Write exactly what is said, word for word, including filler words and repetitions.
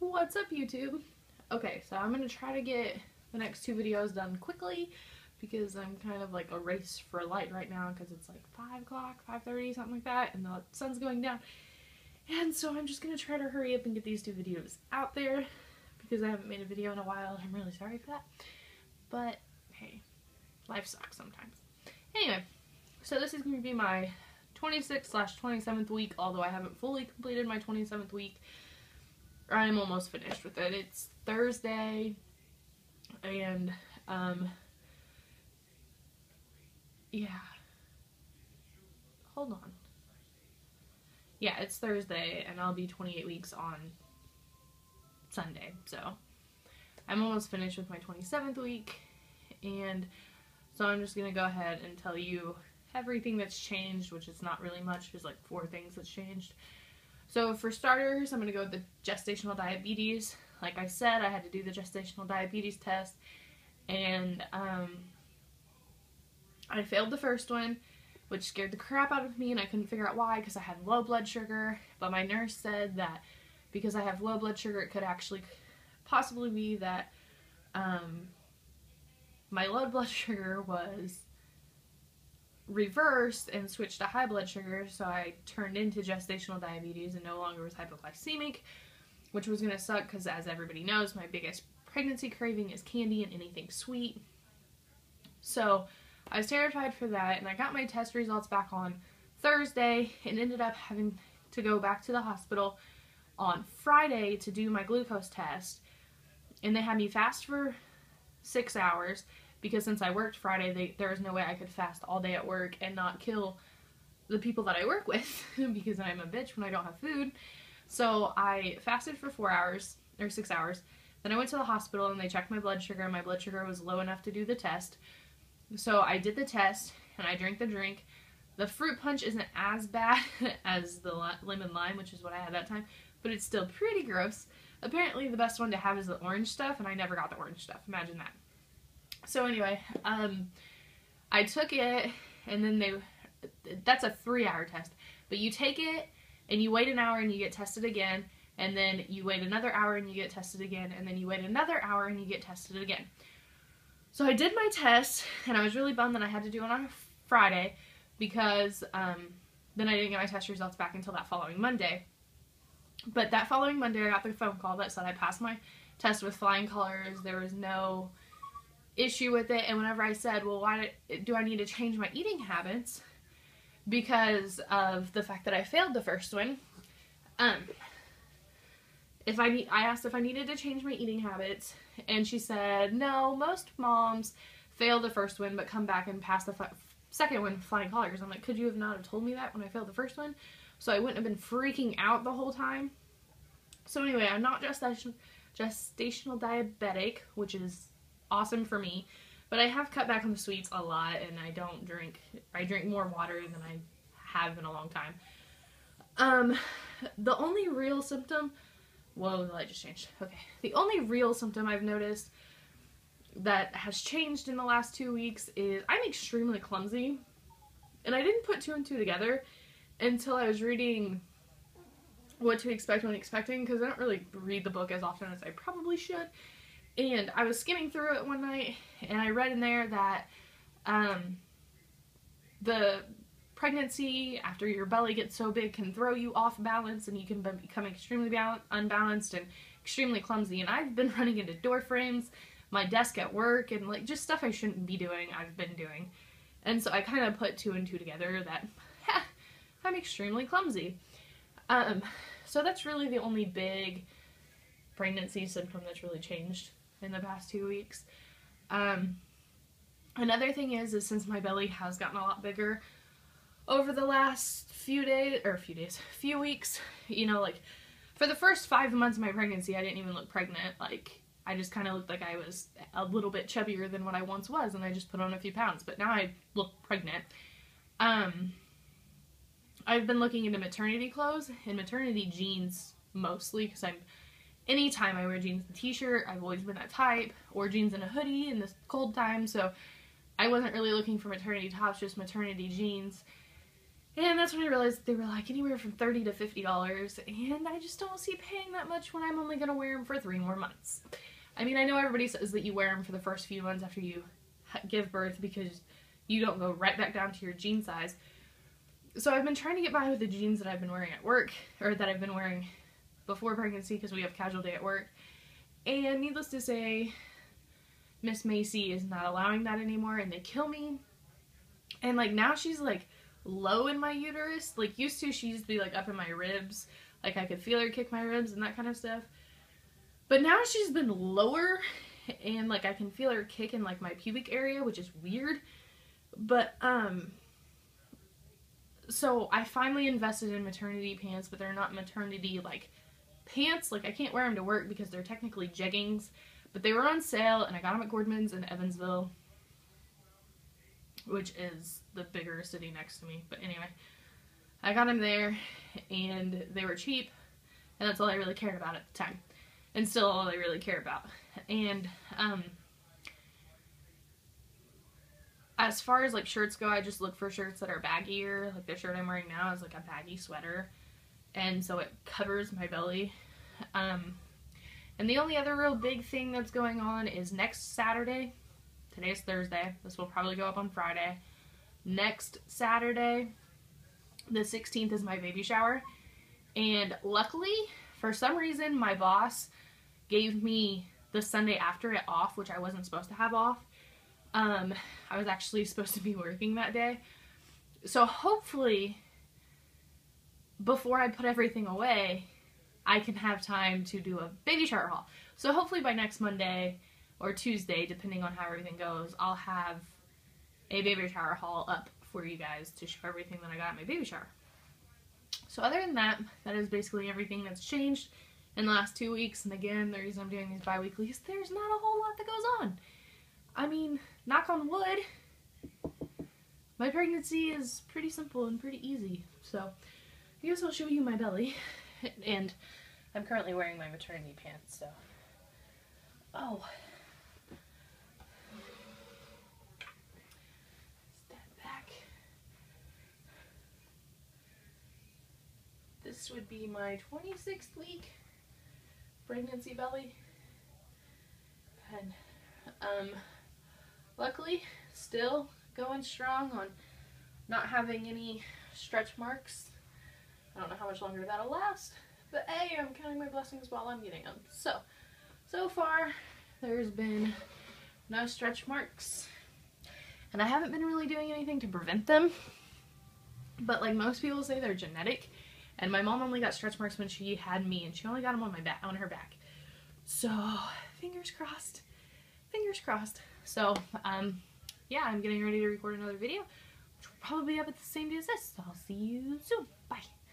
What's up, YouTube? Okay, so I'm gonna try to get the next two videos done quickly because I'm kind of like a race for light right now because it's like five o'clock, five thirty, something like that, and the sun's going down. And so I'm just gonna try to hurry up and get these two videos out there because I haven't made a video in a while and I'm really sorry for that. But hey, life sucks sometimes. Anyway, so this is gonna be my twenty-sixth slash twenty-seventh week, although I haven't fully completed my twenty-seventh week. I'm almost finished with it. It's Thursday, and, um, yeah, hold on. Yeah, it's Thursday, and I'll be twenty-eight weeks on Sunday, so I'm almost finished with my twenty-seventh week, and so I'm just gonna go ahead and tell you everything that's changed, which is not really much. There's like four things that's changed. So for starters, I'm going to go with the gestational diabetes. Like I said, I had to do the gestational diabetes test, and um, I failed the first one, which scared the crap out of me, and I couldn't figure out why because I had low blood sugar. But my nurse said that because I have low blood sugar, it could actually possibly be that um, my low blood sugar was reversed and switched to high blood sugar, so I turned into gestational diabetes and no longer was hypoglycemic, which was gonna suck because, as everybody knows, my biggest pregnancy craving is candy and anything sweet. So I was terrified for that, and I got my test results back on Thursday and ended up having to go back to the hospital on Friday to do my glucose test, and they had me fast for six hours. Because since I worked Friday, they, there was no way I could fast all day at work and not kill the people that I work with because I'm a bitch when I don't have food. So I fasted for four hours, or six hours. Then I went to the hospital and they checked my blood sugar, and my blood sugar was low enough to do the test. So I did the test and I drank the drink. The fruit punch isn't as bad as the lemon lime, which is what I had that time, but it's still pretty gross. Apparently the best one to have is the orange stuff, and I never got the orange stuff. Imagine that. So anyway, um, I took it, and then they, that's a three hour test, but you take it, and you wait an hour, and you get tested again, and then you wait another hour, and you get tested again, and then you wait another hour, and you get tested again. So I did my test, and I was really bummed that I had to do it on a Friday, because, um, then I didn't get my test results back until that following Monday. But that following Monday, I got the phone call that said I passed my test with flying colors. There was no issue with it, and whenever I said, well, why do I need to change my eating habits because of the fact that I failed the first one, um, if I need, I asked if I needed to change my eating habits, and she said, no, most moms fail the first one, but come back and pass the second one flying colors. I'm like, could you have not have told me that when I failed the first one? So I wouldn't have been freaking out the whole time. So anyway, I'm not gestation, gestational diabetic, which is awesome for me, but I have cut back on the sweets a lot, and I don't drink, I drink more water than I have in a long time. Um, the only real symptom, whoa, the light just changed, okay, the only real symptom I've noticed that has changed in the last two weeks is I'm extremely clumsy, and I didn't put two and two together until I was reading What to Expect When Expecting, because I don't really read the book as often as I probably should. And I was skimming through it one night, and I read in there that um, the pregnancy, after your belly gets so big, can throw you off balance, and you can become extremely unbalanced and extremely clumsy. And I've been running into door frames, my desk at work, and like just stuff I shouldn't be doing, I've been doing. And so I kind of put two and two together that ha, I'm extremely clumsy. Um, so that's really the only big pregnancy symptom that's really changed in the past two weeks. Um, another thing is, is since my belly has gotten a lot bigger over the last few days, or a few days, few weeks, you know, like, for the first five months of my pregnancy, I didn't even look pregnant. Like, I just kind of looked like I was a little bit chubbier than what I once was, and I just put on a few pounds, but now I look pregnant. Um, I've been looking into maternity clothes and maternity jeans mostly, because I'm anytime I wear jeans and t-shirt, I've always been that type, or jeans and a hoodie in this cold time, so I wasn't really looking for maternity tops, just maternity jeans. And that's when I realized they were like anywhere from thirty to fifty dollars, and I just don't see paying that much when I'm only going to wear them for three more months. I mean, I know everybody says that you wear them for the first few months after you give birth because you don't go right back down to your jean size. So I've been trying to get by with the jeans that I've been wearing at work, or that I've been wearing before pregnancy because we have casual day at work. And needless to say, Miss Macy is not allowing that anymore, and they kill me. And like now she's like low in my uterus. Like used to, she used to be like up in my ribs. Like I could feel her kick my ribs and that kind of stuff. But now she's been lower, and like I can feel her kick in like my pubic area, which is weird. But um so I finally invested in maternity pants, but they're not maternity like pants. Like I can't wear them to work because they're technically jeggings, but they were on sale and I got them at Gordman's in Evansville, which is the bigger city next to me. But anyway, I got them there and they were cheap, and that's all I really cared about at the time, and still all I really care about. And um as far as like shirts go, I just look for shirts that are baggier. Like the shirt I'm wearing now is like a baggy sweater, and so it covers my belly. Um, and the only other real big thing that's going on is next Saturday. Today's Thursday. This will probably go up on Friday. Next Saturday, the sixteenth, is my baby shower. And luckily, for some reason, my boss gave me the Sunday after it off, which I wasn't supposed to have off. Um, I was actually supposed to be working that day. So hopefully, before I put everything away, I can have time to do a baby shower haul. So hopefully by next Monday or Tuesday, depending on how everything goes, I'll have a baby shower haul up for you guys to show everything that I got at my baby shower. So other than that, that is basically everything that's changed in the last two weeks. And again, the reason I'm doing these bi-weekly is there's not a whole lot that goes on. I mean, knock on wood, my pregnancy is pretty simple and pretty easy. So I guess I'll show you my belly. And I'm currently wearing my maternity pants, so. Oh. Step back. This would be my twenty-sixth week pregnancy belly. And, um, luckily, still going strong on not having any stretch marks. I don't know how much longer that'll last, but hey, I'm counting my blessings while I'm getting them. So, so far, there's been no stretch marks, and I haven't been really doing anything to prevent them, but like most people say, they're genetic, and my mom only got stretch marks when she had me, and she only got them on my back, on her back. So, fingers crossed, fingers crossed. So, um, yeah, I'm getting ready to record another video, which will probably be up at the same day as this, so I'll see you soon. Bye.